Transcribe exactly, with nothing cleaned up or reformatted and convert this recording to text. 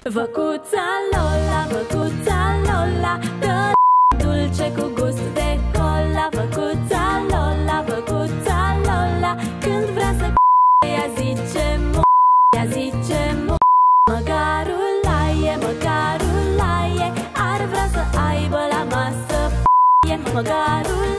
Văcuța Lola, văcuța Lola, dă dulce cu gust de cola. Văcuța Lola, văcuța Lola, când vrea să ea zice mo, ea zice mo. Măgarul laie, măgarul laie, ar vrea să aibă la masă. Măgarul